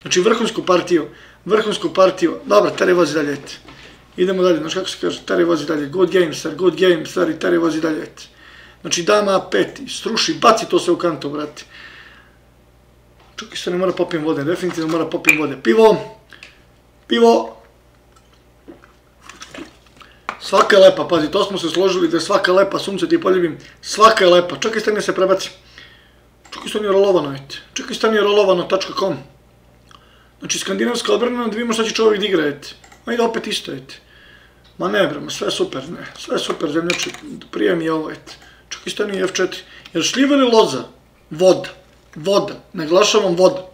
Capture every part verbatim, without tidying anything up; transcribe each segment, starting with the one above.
Znači vrhunsku partiju, vrhunsku partiju, dobro, Terry vozi dalje, eti. Idemo dalje, znaš kako se kaže, Terry vozi dalje, good game, sir, good game, sir, i Terry vozi dalje, eti. Znači dama a pet, struši, baci to sve u kantu, brate. Čuki se ne mora popijem vode, definitivno mora popijem vode. Pivo, pivo. Svaka je lepa, pazi, to smo se složili da je svaka lepa, sunce ti poljubim, svaka je lepa. Čekaj stani se prebaci. Čekaj stani je rolovano, eti. Čekaj stani je rolovano točka com. Znači skandinavska odbrana, da vidimo šta će čovjek da igra, eti. Ajde opet isto, eti. Ma ne bre, ma sve super, ne, sve super, zemljači, prije mi je ovo, eti. Čekaj stani je F četiri. Jer šljiva ili loza? Voda. Voda, naglašavam voda.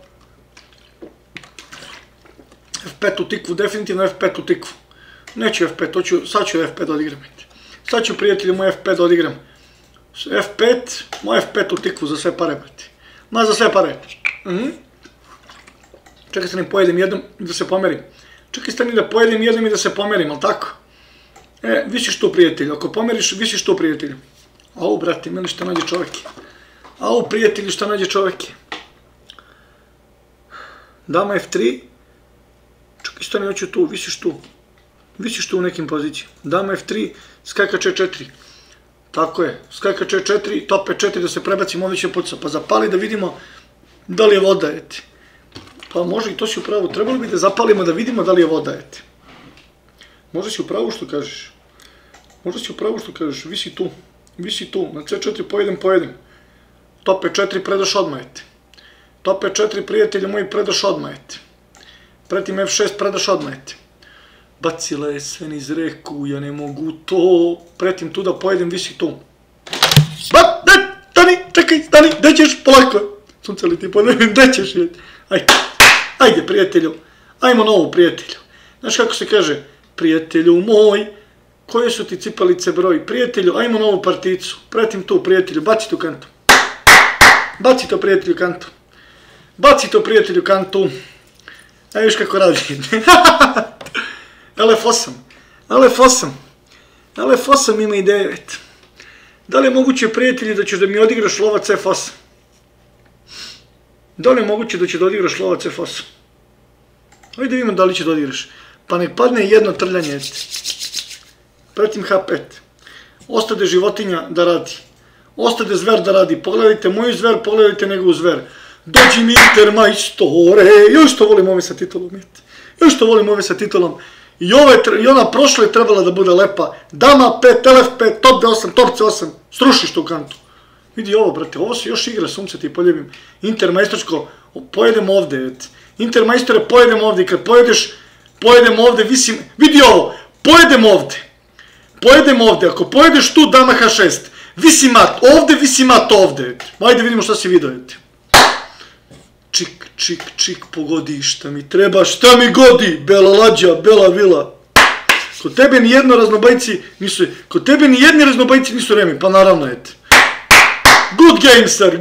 F pet u tikvu, definitivno F pet u tikvu. Neću F pet, hoću, sad ću F pet da odigram. Sad ću, prijatelji, moj F pet da odigram. F pet, moj F pet u tikvu za sve pare, brati. Ma za sve pare. Mhm. Čekaj stani, pojedem jednom i da se pomerim. Čekaj stani da pojedem jednom i da se pomerim, ali tako? E, visiš tu, prijatelju, ako pomeriš, visiš tu, prijatelju. Au, brati, meni šta nađe čovjek. Au, prijatelju, šta nađe čovjek. Dama F tri. Čekaj stani, hoću tu, visiš tu. Visiš tu u nekim pozicijama. Dama F tri, skajka C četiri. Tako je, skajka C četiri, top E četiri da se prebacimo, ovdje će puca. Pa zapali da vidimo da li je voda, eti. Pa može i to si u pravu, trebalo bi da zapalimo da vidimo da li je voda, eti. Možda si u pravu što kažeš. Možda si u pravu što kažeš, visi tu. Visi tu, na C četiri pojedem, pojedem. Top E četiri predaš odmah, eti. Top E četiri, prijatelji moji, predaš odmah, eti. Pretim F šest predaš odmah, eti. Bacila je sve niz reku, ja ne mogu to. Pretim tu da pojedem, visi tu. Ba, ne, stani, čekaj, stani, gde ćeš, polako. Sunce li ti pojedem, gde ćeš, eti. Ajde, ajde, prijatelju, ajmo novu, prijatelju. Znaš kako se kaže, prijatelju moj, koje su ti cipalice broj? Prijatelju, ajmo novu particu. Pretim tu, prijatelju, baci tu kantu. Baci to, prijatelju, kantu. Baci to, prijatelju, kantu. Ajde, viš kako radi. L F osam. L F osam. L F osam ima i devet. Da li je moguće, prijatelji, da ćeš da mi odigraš lovac F osam? Da li je moguće da će da odigraš lovac F osam? Ajde da vidimo da li će da odigraš. Pa nek padne jedno trljanje. Pretim H pet. Ostade životinja da radi. Ostade zver da radi. Pogledajte moju zver, pogledajte njegovu zver. Dođi mi Intermajstore. Još to volim ove sa titulom. Još to volim ove sa titulom. I, ove, I ona prošla je trebala da bude lepa. Dama pet, L F pet, top D osam, top C osam. Strušiš tu kantu. Vidi ovo, brate, ovo se još igra, sunce ti poljubim. Intermajstorsko, pojedem ovde. Intermajstore, pojedem ovde. I kad pojedeš, pojedem ovde, visim. Vidi ovo, pojedem ovde. Pojedem ovde, ako pojedeš tu, dama H šest. Visi mat, ovde, visi mat ovde. Ajde vidimo šta si vidio. Čik, čik, čik, pogodi šta mi treba, šta mi godi, bela lađa, bela vila. Kod tebe ni jedno raznobajci nisu, kod tebe ni jedni raznobajci nisu remi, pa naravno, eti. Good game, sir.